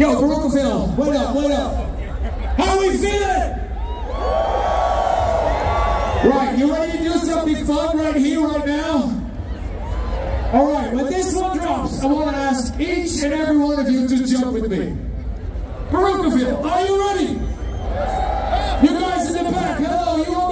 Yo, Baruchville, wait up, wait up. How we feeling? Right, you ready to do something fun right here, right now? All right, when this one drops, I want to ask each and every one of you to jump with me. Baruchville, are you ready? You guys in the back, hello, you